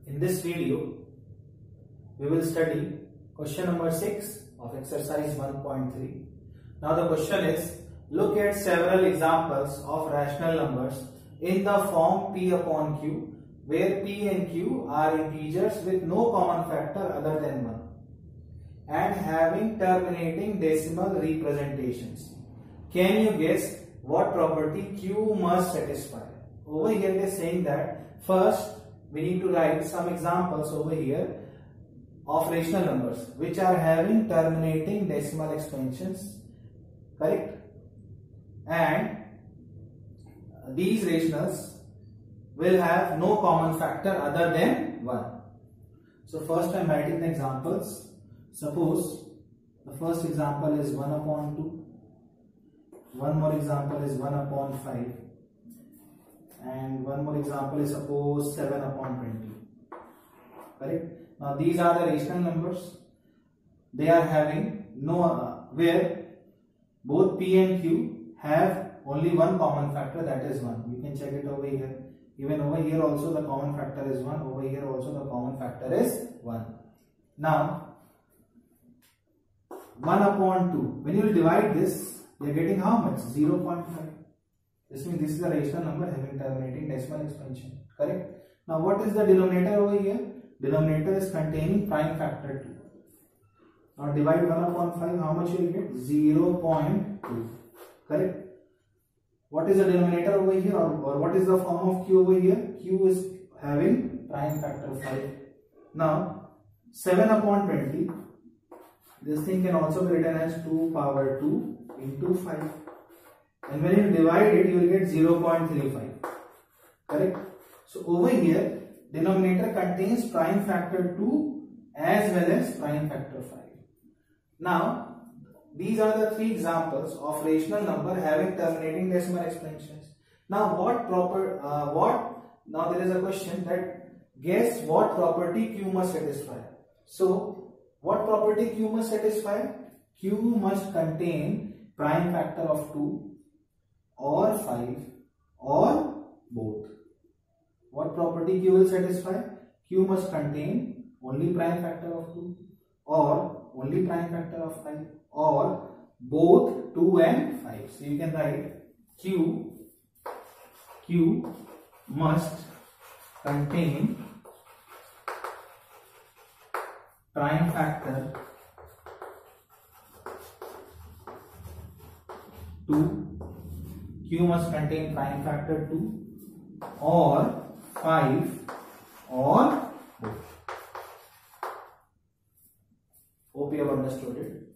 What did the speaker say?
In this video, we will study question number 6 of exercise 1.3. Now the question is, look at several examples of rational numbers in the form p upon q, where p and q are integers with no common factor other than 1 and having terminating decimal representations. Can you guess what property q must satisfy? Over here it is saying that first we need to write some examples over here of rational numbers which are having terminating decimal expansions, correct? And these rationals will have no common factor other than 1. So first I am writing the examples. Suppose the first example is 1 upon 2. One more example is 1 upon 5. And one more example is suppose 7 upon 20. Correct? Now these are the rational numbers. They are having no where both p and q have only one common factor, that is 1. You can check it over here. Even over here also the common factor is 1. Over here also the common factor is 1. Now 1 upon 2. When you will divide this, you are getting how much? 0.5. This means this is a rational number having terminating decimal expansion. Correct? Now what is the denominator over here? Denominator is containing prime factor 2. Now divide 1 upon 5. How much you will get? 0.2. Correct? What is the denominator over here, or what is the form of q over here? Q is having prime factor 5. Now 7 upon 20. This thing can also be written as 2 power 2 into 5. And when you divide it, you will get 0.35. Correct? So over here, denominator contains prime factor 2 as well as prime factor 5. Now, these are the three examples of rational number having terminating decimal expansions. Now, now there is a question that guess what property q must satisfy. So, what property q must satisfy? Q must contain prime factor of 2 or 5 or both. What property q will satisfy? Q must contain only prime factor of 2 or only prime factor of 5 or both 2 and 5. So you can write q must contain prime factor 2. Q must contain prime factor 2 or 5 or both. Hope you have understood it.